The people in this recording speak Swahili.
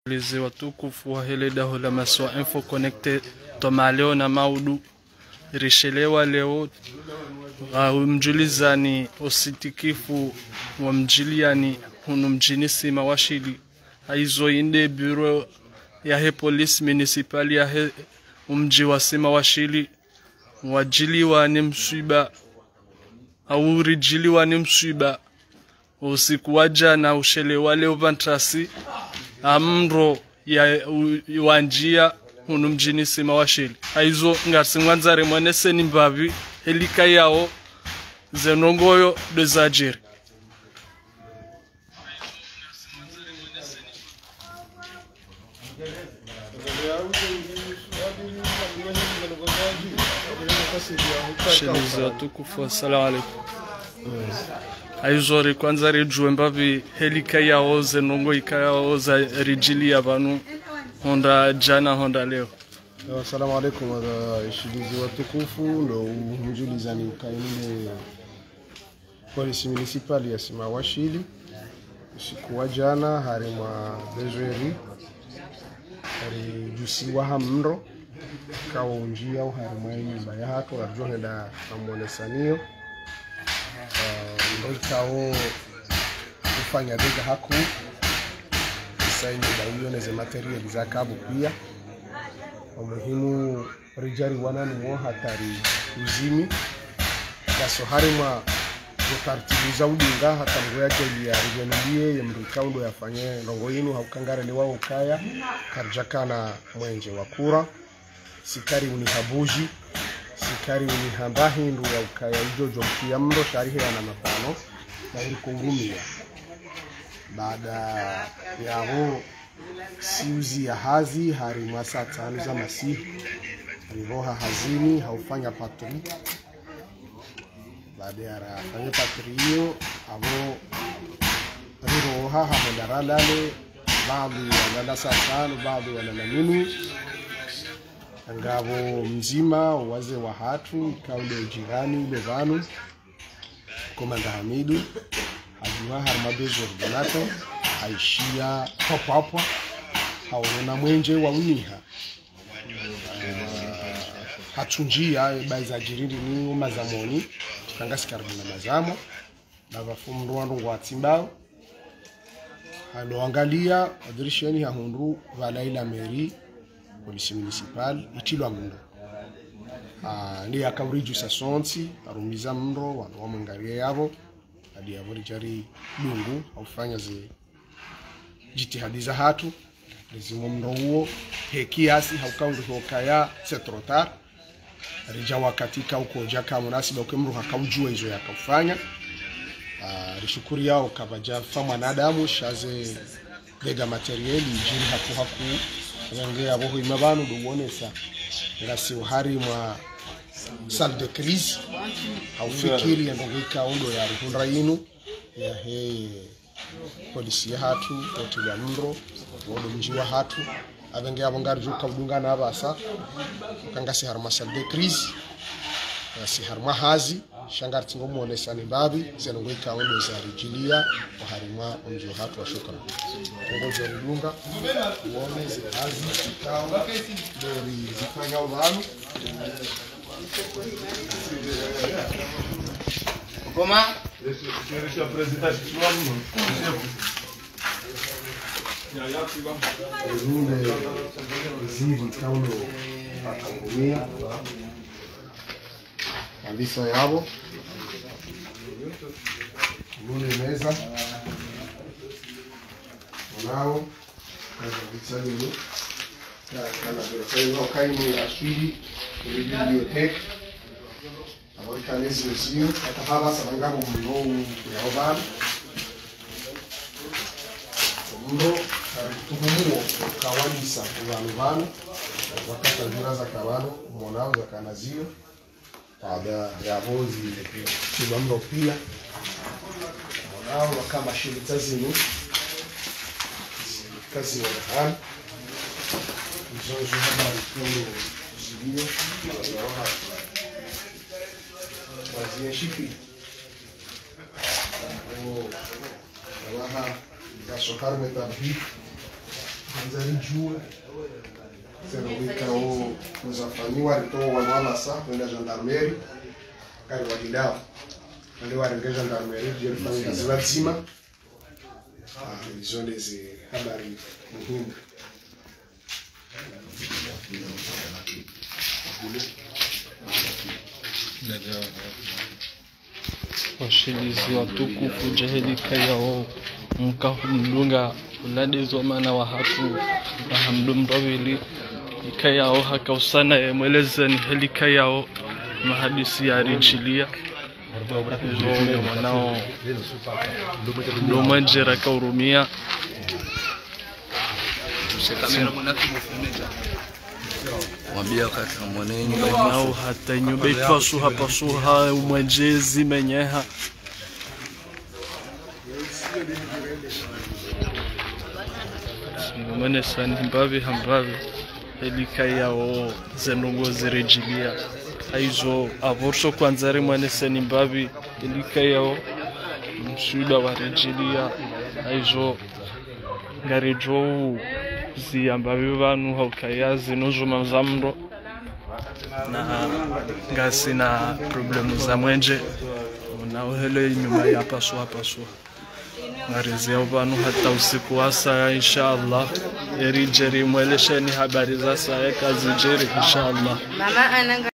Lezi watukufu wa hele daho la Maswa Info Connected toma leo na maudu rishelewa leo mjulizani ositikifu wa mjiliani hunu mjinisi mawashili haizo inde bureau ya he police municipal ya he mji wa sima washili wajiliwa ni msiba au rijiliwa ni msiba usiku waja na ushelewa leo vantrasi amro ya wanjia hunu mjini sima washili haizo ngasi mwanzare mwanese ni mbavi helika yao zenongoyo dezajiri shilizi watukufu assalamu alaikum. Aizori kwanza rejue mbavi helika yao zenongo ikayao za rijili ya vanu honda jana honda leo. Assalamu alaikum shilizi watukufu ndo mjulizani ukainile polisi municipal ya sima washili usiku wa jana harima bezweri hari jusiwa hamro kawa unjia au harima nyumba ya hatu arjohenda na mwonesanio ndo kao kufanya dega haku isaini dauyoneze materiali za kabu pia umuhimu rijari wanani mwa hatari uzimi kaso harima utartibu za udinga hata mgoya jeli ya rijenulie ya mrikaundo yafanye ndongo inu haukangare liwa ukaya karjakana mwenje wakura sikari unihabuji sikari unihambahi ndu ya ukaya ujojo mkia mro sharihe ya na mapano na hili kungumia baada ya ho siuzi ya hazi harima saa tano za masihi rivoha hazini haufanya patri baada ya rafanya patri hiyo avo rivoha hamondaralale baadhi walala saa tano baadhi walala minu ngabo mzima waze wa hatu kaule jirani ile vanu komanda Hamidu hajiwa harmabezo donato aishia hapo haona mwenje wa uniha hatunjia baiza jirindi ni mazamoni kangasi karibu na mazamo na vafumu rwando wa timbao halo angalia adirisheni ya hundu valaila meri polisi municipal itilwa mndo ndi akauriju sasonti arumiza mndo wanu wa mwengaria yavo hadi ya jari lungu haufanya ze jitihadi za hatu lezimo mndo huo hekiasi haukaundu hokaya setrotar rijawa katika uko jaka munasiba ukemru hakaujua hizo yakafanya rishukuri yao kabaja fama nadamu shaze vega materiali jiri haku ngenge abo imabanu duonesa ngasi uhari mwa salle de crise haufikiri ndongika ondo ya rihunda yinu ya he polisi ya hatu totila mro odo mjiwa hatu abenge abo ngarjuka udungana abasa kangasi harma salle de crise si harma hazi shangarti ngomuonesa ni babi zenongika ondo za rijilia harima onjo hatu wa shukran ngojo rudunga uone hazi kikao dori zifanya ubanu Koma Monsieur le Président Runde ziri kauno akangumia kabisa yabo Runde meza Wanao kaza vitsalini kana bila kaini ashiri bibliotek aborkanesi musio atahaba sabangabo mno ya obana mno tumumo kawanisa abantu wakati ziraza kabano mwanao za kanazio baada ya bozi kibambo pia mwanao kama shirika zinu kazi wa hali mzozo habari kule zilio na wazi shifi waha za sokar metabhi Nzarijua serikao kuzafanyiwa rito wanala sa kwenda gendarmerie kali walidao wale warenga gendarmerie ndio fanya kazi lazima hizo ndizi habari muhimu. Washilizi watukufu jahilika yao mkahumdunga uladizwa mana wa hatu na hamdumdawili ika yao hakausana ya mweleza ni helika yao mahadisi ya rijilia hizo mwanao lumanjera kaurumia mwambia kaka mwanenyu nao hata nyumba pasuha umwajezi menyeha mwane sani mbavi hambavi helika yao zenungo zirejilia aizo avorso kwanzari mwane sani mbavi helika yao mshuda wa rejilia aizo ngarijo ziyambavi vanu haukayazi nuzuma zamro na ngasi na problemu za mwenje unauhele nyuma ya pasua ngarizia vanu hata usiku wasa inshallah erijeri mwelesheni habari za saa kazi jeri inshallah.